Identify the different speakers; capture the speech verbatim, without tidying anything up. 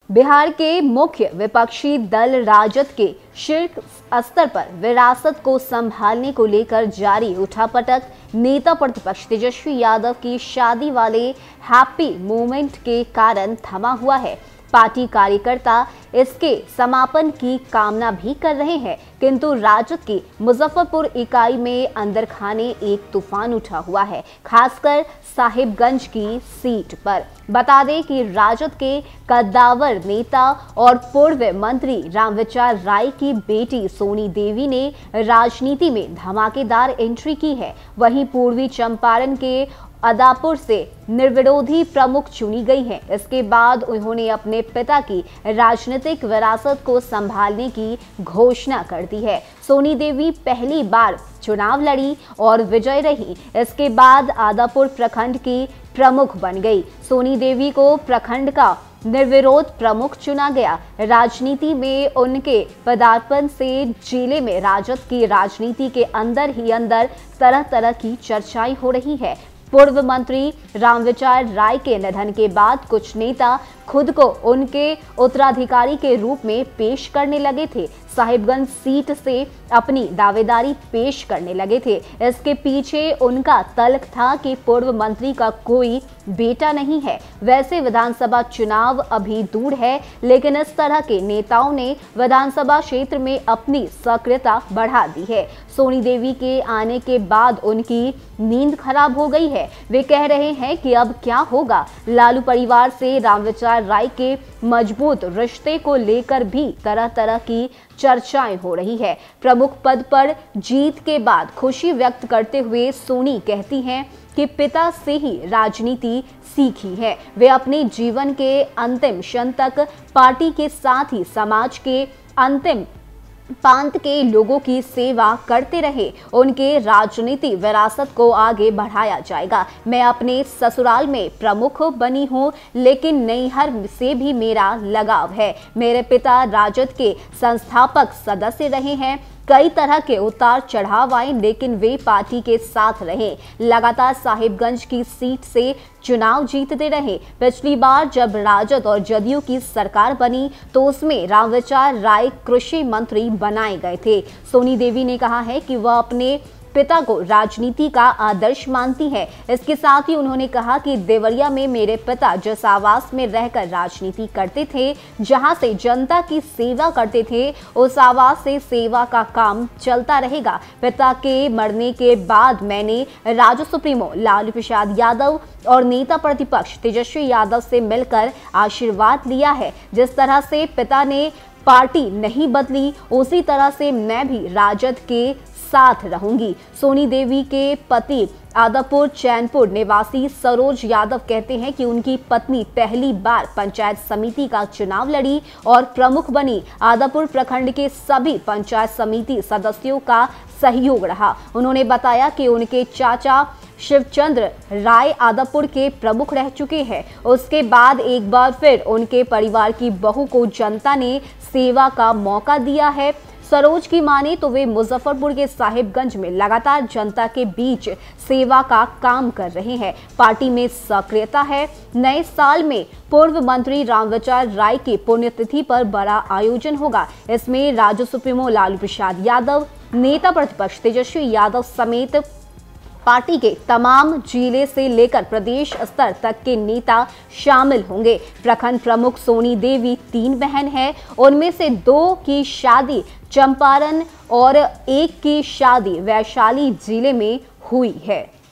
Speaker 1: बिहार के मुख्य विपक्षी दल राजद के शीर्ष स्तर पर विरासत को संभालने को लेकर जारी उठापटक नेता प्रतिपक्ष तेजस्वी यादव की शादी वाले हैप्पी मोमेंट के कारण थमा हुआ है। पार्टी कार्यकर्ता इसके समापन की कामना भी कर रहे हैं, किंतु राजद की मुजफ्फरपुर इकाई में अंदर खाने एक तूफान उठा हुआ है, खासकर साहिबगंज की सीट पर। बता दें कि राजद के कद्दावर नेता और पूर्व मंत्री रामविचार राय की बेटी सोनी देवी ने राजनीति में धमाकेदार एंट्री की है। वहीं पूर्वी चंपारण के आदापुर से निर्विरोधी प्रमुख चुनी गई हैं। इसके बाद उन्होंने अपने पिता की राजनीतिक विरासत को संभालने की घोषणा कर दी है। सोनी देवी पहली बार चुनाव लड़ी और विजय रही। इसके बाद आदापुर प्रखंड की प्रमुख बन गई। सोनी देवी को प्रखंड का निर्विरोध प्रमुख चुना गया। राजनीति में उनके पदार्पण से जिले में राजद की राजनीति के अंदर ही अंदर तरह तरह की चर्चाएं हो रही है। पूर्व मंत्री रामविचार राय के निधन के बाद कुछ नेता खुद को उनके उत्तराधिकारी के रूप में पेश करने लगे थे। साहिबगंज सीट से अपनी दावेदारी पेश करने लगे थे। इसके पीछे उनका तल्ख था कि पूर्व मंत्री का कोई बेटा नहीं है। वैसे विधानसभा चुनाव अभी दूर है, लेकिन इस तरह के नेताओं ने विधानसभा क्षेत्र में अपनी सक्रियता बढ़ा दी है। सोनी देवी के आने के बाद उनकी नींद खराब हो गई है। वे कह रहे हैं कि अब क्या होगा। लालू परिवार से रामविचार राय के मजबूत रिश्ते को लेकर भी तरह तरह की चर्चाएं हो रही है। प्रमुख पद पर जीत के बाद खुशी व्यक्त करते हुए सोनी कहती हैं कि पिता से ही राजनीति सीखी है। वे अपने जीवन के अंतिम क्षण तक पार्टी के साथ ही समाज के अंतिम प्रांत के लोगों की सेवा करते रहे। उनके राजनीति विरासत को आगे बढ़ाया जाएगा। मैं अपने ससुराल में प्रमुख बनी हूं, लेकिन नैहर से भी मेरा लगाव है। मेरे पिता राजद के संस्थापक सदस्य रहे हैं। कई तरह के उतार चढ़ाव आए, लेकिन वे पार्टी के साथ रहे। लगातार साहिबगंज की सीट से चुनाव जीतते रहे। पिछली बार जब राजद और जदयू की सरकार बनी तो उसमें रामविचार राय कृषि मंत्री बनाए गए थे। सोनी देवी ने कहा है कि वह अपने पिता को राजनीति का आदर्श मानती है। इसके साथ ही उन्होंने कहा कि देवरिया में मेरे पिता जिस आवास में रहकर राजनीति करते थे, जहां से जनता की सेवा करते थे, उस आवास से सेवा का काम चलता रहेगा। पिता के मरने के बाद मैंने राजद सुप्रीमो लालू प्रसाद यादव और नेता प्रतिपक्ष तेजस्वी यादव से मिलकर आशीर्वाद लिया है। जिस तरह से पिता ने पार्टी नहीं बदली, उसी तरह से मैं भी राजद के साथ रहूंगी। सोनी देवी के पति आदापुर चैनपुर निवासी सरोज यादव कहते हैं कि उनकी पत्नी पहली बार पंचायत समिति का चुनाव लड़ी और प्रमुख बनी। आदापुर प्रखंड के सभी पंचायत समिति सदस्यों का सहयोग रहा। उन्होंने बताया कि उनके चाचा शिवचंद्र राय आदापुर के प्रमुख रह चुके हैं। उसके बाद एक बार फिर उनके परिवार की बहू को जनता ने सेवा का मौका दिया है। सरोज की माने तो वे मुजफ्फरपुर के साहिबगंज में लगातार जनता के बीच सेवा का काम कर रहे हैं। पार्टी में सक्रियता है। नए साल में पूर्व मंत्री रामविचार राय की पुण्यतिथि पर बड़ा आयोजन होगा। इसमें राजद सुप्रीमो लालू प्रसाद यादव, नेता प्रतिपक्ष तेजस्वी यादव समेत पार्टी के तमाम जिले से लेकर प्रदेश स्तर तक के नेता शामिल होंगे। प्रखंड प्रमुख सोनी देवी तीन बहन हैं। उनमें से दो की शादी चंपारण और एक की शादी वैशाली जिले में हुई है।